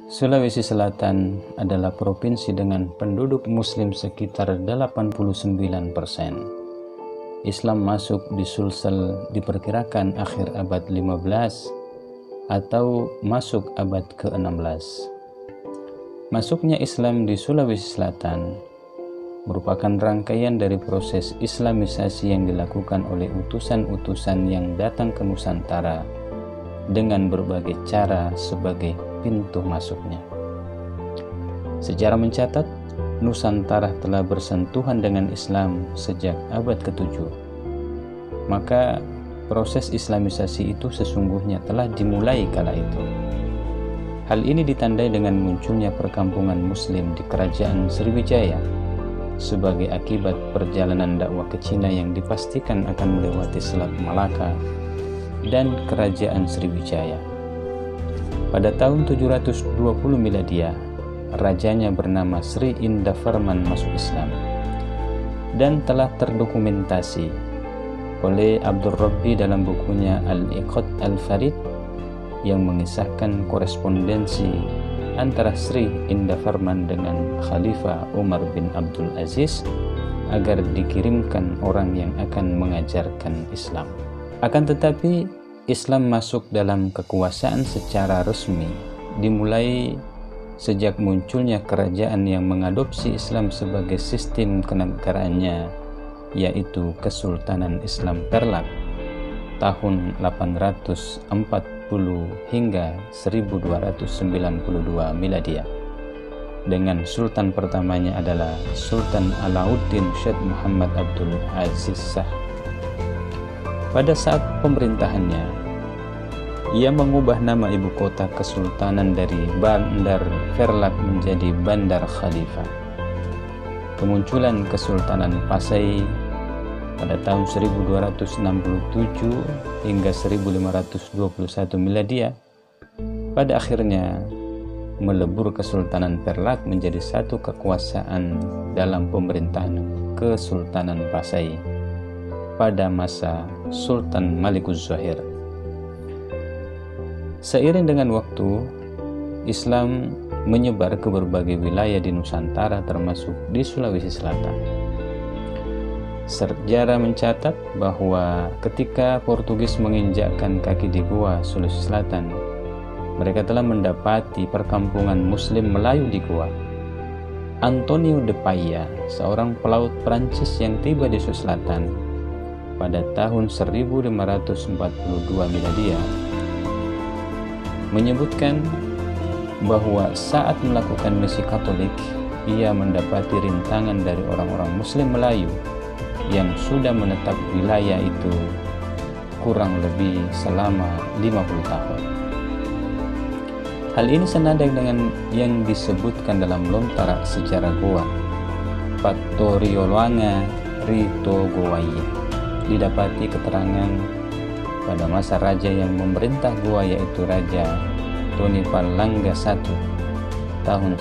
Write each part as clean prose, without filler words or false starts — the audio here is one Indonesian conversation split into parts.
Sulawesi Selatan adalah provinsi dengan penduduk muslim sekitar 89%. Islam masuk di Sulsel diperkirakan akhir abad 15 atau masuk abad ke-16. Masuknya Islam di Sulawesi Selatan merupakan rangkaian dari proses Islamisasi yang dilakukan oleh utusan-utusan yang datang ke Nusantara dengan berbagai cara sebagai pintu masuknya. Sejarah mencatat Nusantara telah bersentuhan dengan Islam sejak abad ke-7. Maka proses Islamisasi itu sesungguhnya telah dimulai kala itu. Hal ini ditandai dengan munculnya perkampungan Muslim di Kerajaan Sriwijaya sebagai akibat perjalanan dakwah ke Cina yang dipastikan akan melewati Selat Malaka dan Kerajaan Sriwijaya. Pada tahun 720 Miladiah, rajanya bernama Sri Indavarman masuk Islam dan telah terdokumentasi oleh Abdul Rabbi dalam bukunya Al-Iqad Al-Farid yang mengisahkan korespondensi antara Sri Indavarman dengan Khalifah Umar bin Abdul Aziz agar dikirimkan orang yang akan mengajarkan Islam. Akan tetapi Islam masuk dalam kekuasaan secara resmi dimulai sejak munculnya kerajaan yang mengadopsi Islam sebagai sistem kenegaraannya, yaitu Kesultanan Islam Perlak tahun 840 hingga 1292 Miladiah. Dengan sultan pertamanya adalah Sultan Alauddin Syed Muhammad Abdul Aziz Shah. Pada saat pemerintahannya, ia mengubah nama ibu kota kesultanan dari Bandar Perlak menjadi Bandar Khalifah. Kemunculan Kesultanan Pasai pada tahun 1267 hingga 1521 Miladiah pada akhirnya melebur Kesultanan Perlak menjadi satu kekuasaan dalam pemerintahan Kesultanan Pasai pada masa Sultan Malikuz Zahir. Seiring dengan waktu, Islam menyebar ke berbagai wilayah di Nusantara termasuk di Sulawesi Selatan. Sejarah mencatat bahwa ketika Portugis menginjakkan kaki di Goa, Sulawesi Selatan, mereka telah mendapati perkampungan Muslim Melayu di Goa. Antonio de Paya, seorang pelaut Prancis yang tiba di Sulawesi Selatan pada tahun 1542 Miladiah, menyebutkan bahwa saat melakukan misi Katolik, ia mendapati rintangan dari orang-orang Muslim Melayu yang sudah menetap wilayah itu kurang lebih selama 50 tahun. Hal ini senada dengan yang disebutkan dalam Lontara Sejarah Goa, Patoriolwanga Rito Gowaye. Didapati keterangan pada masa raja yang memerintah Goa, yaitu Raja Tonipalangga I tahun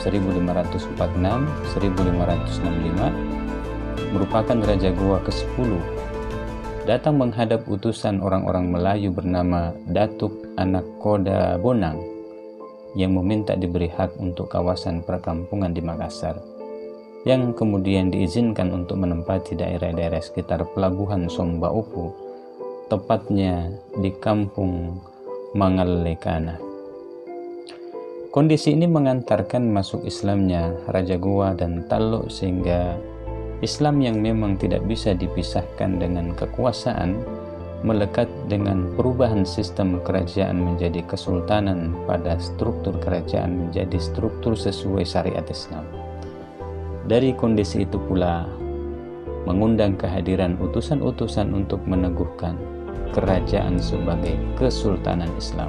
1546-1565, merupakan Raja Goa ke-10, datang menghadap utusan orang-orang Melayu bernama Datuk Anakoda Bonang yang meminta diberi hak untuk kawasan perkampungan di Makassar, yang kemudian diizinkan untuk menempati daerah-daerah sekitar pelabuhan Sombaupu, tepatnya di kampung Mangalekana. Kondisi ini mengantarkan masuk Islamnya Raja Goa dan Taluk, sehingga Islam yang memang tidak bisa dipisahkan dengan kekuasaan melekat dengan perubahan sistem kerajaan menjadi kesultanan pada struktur kerajaan menjadi struktur sesuai syariat Islam. Dari kondisi itu pula mengundang kehadiran utusan-utusan untuk meneguhkan kerajaan sebagai Kesultanan Islam.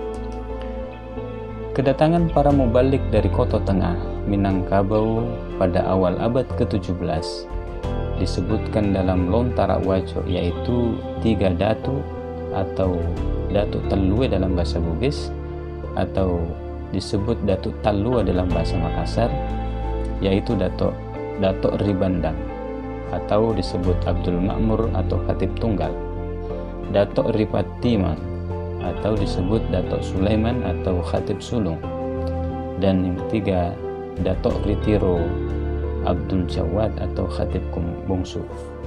Kedatangan para mubalik dari Koto Tengah, Minangkabau pada awal abad ke-17 disebutkan dalam Lontara Wajo, yaitu 3 datu atau Datuk Talue dalam bahasa Bugis atau disebut Datuk Talua dalam bahasa Makassar, yaitu Datuk Ribandang atau disebut Abdul Makmur atau Khatib Tunggal, Datuk Ripatiman atau disebut Datuk Sulaiman atau Khatib Sulung, dan yang ketiga Datuk Ritiro Abdul Jawad atau Khatib Bungsu.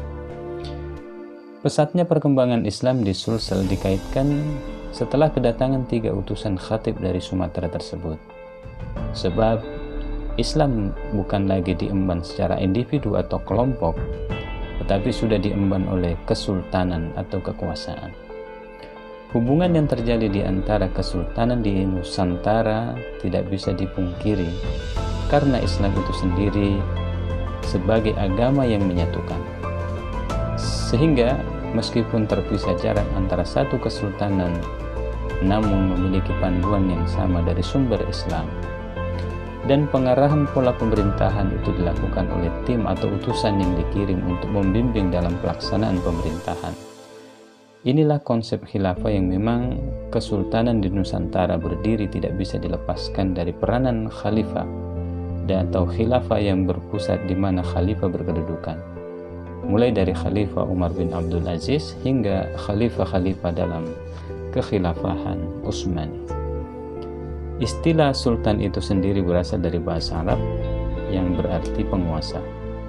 Pesatnya perkembangan Islam di Sulsel dikaitkan setelah kedatangan 3 utusan khatib dari Sumatera tersebut. Sebab Islam bukan lagi diemban secara individu atau kelompok, tetapi sudah diemban oleh kesultanan atau kekuasaan. Hubungan yang terjadi di antara kesultanan di Nusantara tidak bisa dipungkiri karena Islam itu sendiri sebagai agama yang menyatukan. Sehingga meskipun terpisah jarak antara satu kesultanan, namun memiliki panduan yang sama dari sumber Islam. Dan pengarahan pola pemerintahan itu dilakukan oleh tim atau utusan yang dikirim untuk membimbing dalam pelaksanaan pemerintahan. Inilah konsep khilafah yang memang kesultanan di Nusantara berdiri tidak bisa dilepaskan dari peranan khalifah dan atau khilafah yang berpusat di mana khalifah berkedudukan, mulai dari Khalifah Umar bin Abdul Aziz hingga khalifah-khalifah dalam kekhilafahan Utsmani. Istilah sultan itu sendiri berasal dari bahasa Arab yang berarti penguasa,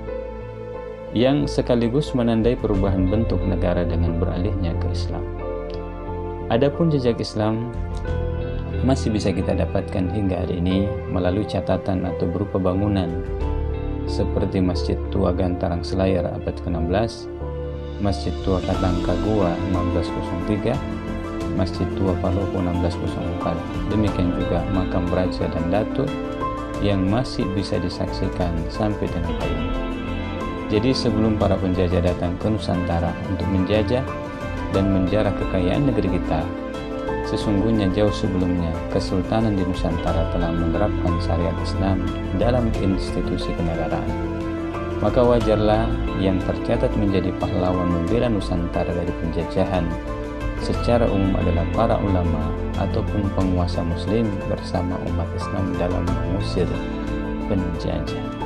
yang sekaligus menandai perubahan bentuk negara dengan beralihnya ke Islam. Adapun jejak Islam masih bisa kita dapatkan hingga hari ini melalui catatan atau berupa bangunan seperti Masjid Tua Gantarang Selayar abad ke-16, Masjid Tua Katangka Gua 1603, Masjid Tua Palopo 1604. Demikian juga makam raja dan datu yang masih bisa disaksikan sampai dengan hari ini. Jadi sebelum para penjajah datang ke Nusantara untuk menjajah dan menjarah kekayaan negeri kita, sesungguhnya jauh sebelumnya kesultanan di Nusantara telah menerapkan syariat Islam dalam institusi kenegaraan. Maka wajarlah yang tercatat menjadi pahlawan membela Nusantara dari penjajahan secara umum adalah para ulama ataupun penguasa muslim bersama umat Islam dalam mengusir penjajah.